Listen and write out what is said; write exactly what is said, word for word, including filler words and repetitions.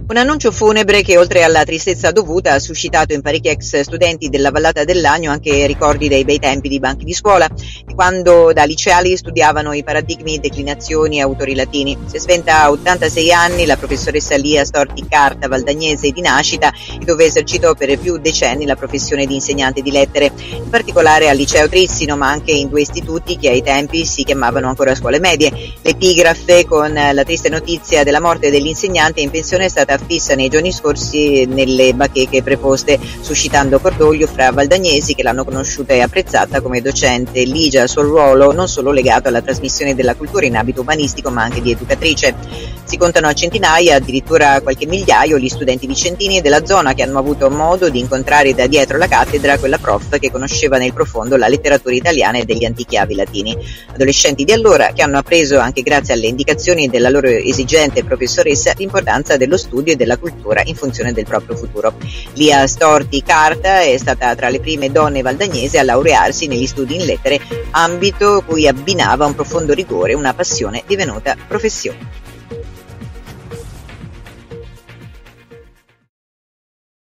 Un annuncio funebre che, oltre alla tristezza dovuta, ha suscitato in parecchi ex studenti della Vallata del Lagno anche ricordi dei bei tempi di banchi di scuola, di quando da liceali studiavano i paradigmi, declinazioni e autori latini. Si è spenta a ottantasei anni la professoressa Lia Storti Carta, valdagnese di nascita, dove esercitò per più decenni la professione di insegnante di lettere, in particolare al liceo Trissino, ma anche in due istituti che ai tempi si chiamavano ancora scuole medie. L'epigrafe, con la triste notizia della morte dell'insegnante in pensione, è stata affissa nei giorni scorsi nelle bacheche preposte, suscitando cordoglio fra valdagnesi che l'hanno conosciuta e apprezzata come docente ligia al suo ruolo, non solo legato alla trasmissione della cultura in ambito umanistico ma anche di educatrice. Si contano a centinaia, addirittura qualche migliaio, gli studenti vicentini della zona che hanno avuto modo di incontrare da dietro la cattedra quella prof che conosceva nel profondo la letteratura italiana e degli antichi avi latini. Adolescenti di allora che hanno appreso, anche grazie alle indicazioni della loro esigente professoressa, l'importanza dello studio e della cultura in funzione del proprio futuro. Lia Storti Carta è stata tra le prime donne valdagnesi a laurearsi negli studi in lettere, ambito cui abbinava un profondo rigore, una passione divenuta professione.